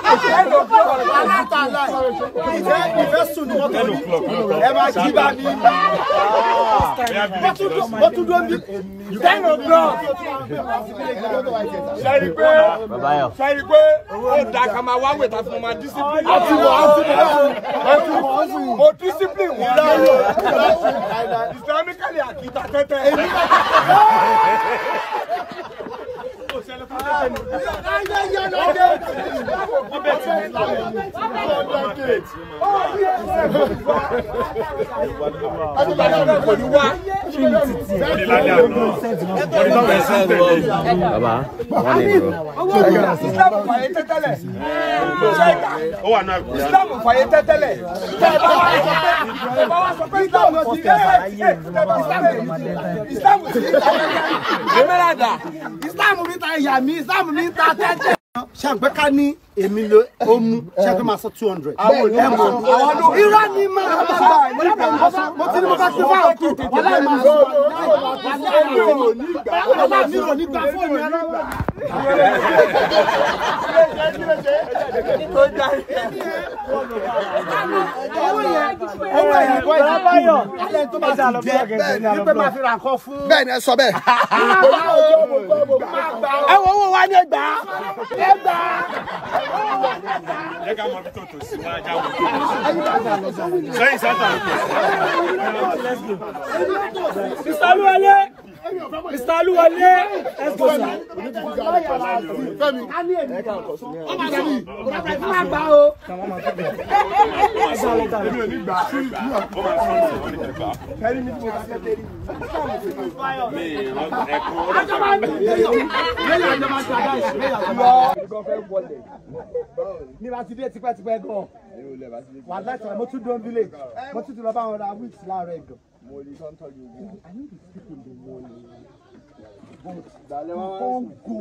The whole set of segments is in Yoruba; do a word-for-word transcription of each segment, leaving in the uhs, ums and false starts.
ìfẹ́ sùn ní mọ́tò ní ẹ máa jí bá mi. wọ́n tún dúró bí ten o'clock. sẹ́yìn pé sẹ́yìn pé ó da ká máa wá wèta fún ma discipline. àti wọ́n àti wọ́n mo discipline wọn láyò islamically àkìtà tẹ́tẹ́. Baba, one Islam fàyè tẹ́tẹ́lẹ̀. Ó wà náà. Islam fàyè tẹ́tẹ́lẹ̀. Tẹ́ ẹ bá wá sọ pé Islam kò sí Islam sí Emerada. Islam mi ta ìyá mi, Islam mi ta tẹ́tẹ́. Ṣàǹpẹ́ ká ní èmi ló ó mú ṣàǹpẹ́ máa sọ two hundred. Àwọn olùkọ́ irọ́ ni máa bá mo ti ní mo bá ti bá òkú wọ́n láì máa sọ wọ́n ní kò ní gbà fóònù ẹ̀rọ wà. Owó yẹn owó yẹn bọ́ ìyàbáyọ̀ alẹ́ tó bá ti jẹ́ wípé máa fi ra nǹkan fún. Bẹ́ẹ̀ ni ẹ sọ bẹ́ẹ̀. Ẹ wo owó wa ní ẹgbàá. Ẹgbàá. Ẹ ká mọ bí tó tò sí máa jáwé. Sẹ́yìn sátà ló pè. Mister Aluwale. Mister Aluwale. Let's go, sir. Femi. Ọmọ àgbà fún àgbà o. Èmi ò ní gbà. Kẹ́rí mi tí mo bá fẹ́ tẹ́rí. Mi ní bá ti dé tipẹ́tipẹ́ gan wà láti mo tún dán village mo tún ti lọ bá wọn ra weeks láàárọ̀ ẹ̀gàn. Mo lè sọ ń tọ́jú ogun. I need to speak in the morning. Dàlẹ́ wọn wá Come go.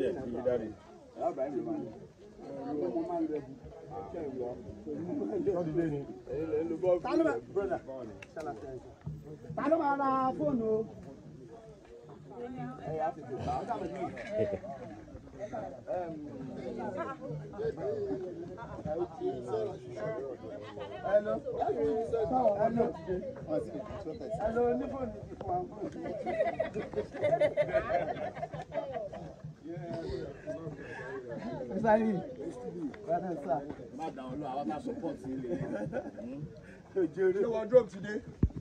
Ta ló máa ra fóònù o? Hello. Hello. Hello, ní fóònù. Sorry. Má dáhùn lọ, àwọn máa support ilé. Ṣé wardrobe today?